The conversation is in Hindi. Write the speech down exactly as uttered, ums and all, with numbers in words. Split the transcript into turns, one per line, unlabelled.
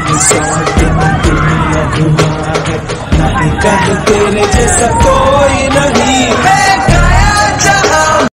निस्वार्थ दुनिया हुआ है, नहीं कहीं तेरे जैसा कोई नहीं है।